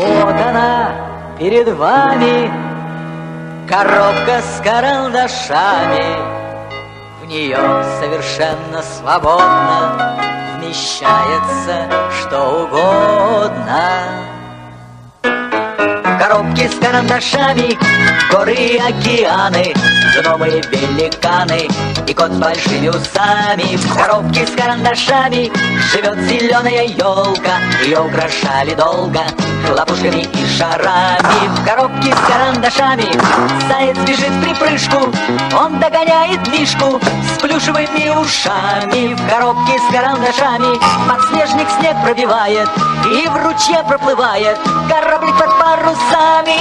Вот она перед вами, коробка с карандашами. В нее совершенно свободно вмещается что угодно. В коробке с карандашами горы и океаны, гномы и великаны и кот с большими усами. В коробке с карандашами живет зеленая елка, ее украшали долго хлопушками и шарами. В коробке с карандашами заяц бежит в припрыжку, он догоняет мишку с плюшевыми ушами. В коробке с карандашами подснежник снег пробивает и в ручье проплывает кораблик под парусами.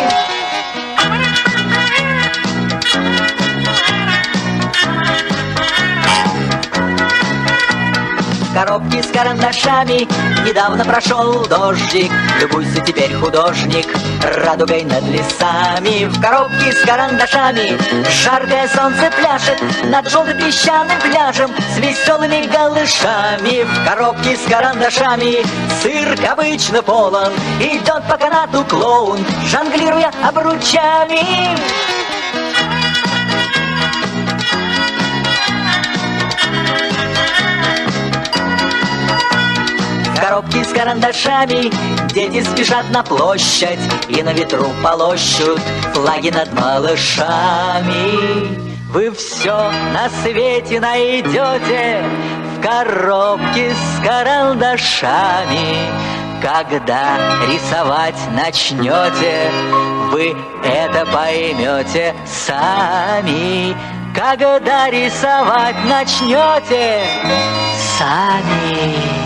В коробке с карандашами недавно прошел дождик, любуйся теперь, художник, радугой над лесами. В коробке с карандашами жаркое солнце пляшет над желтым песчаным пляжем с веселыми голышами. В коробке с карандашами цирк обычно полон, идет по канату клоун, жонглируя обручами. В коробке с карандашами дети спешат на площадь и на ветру полощут флаги над малышами. Вы все на свете найдете в коробке с карандашами. Когда рисовать начнете, вы это поймете сами. Когда рисовать начнете сами.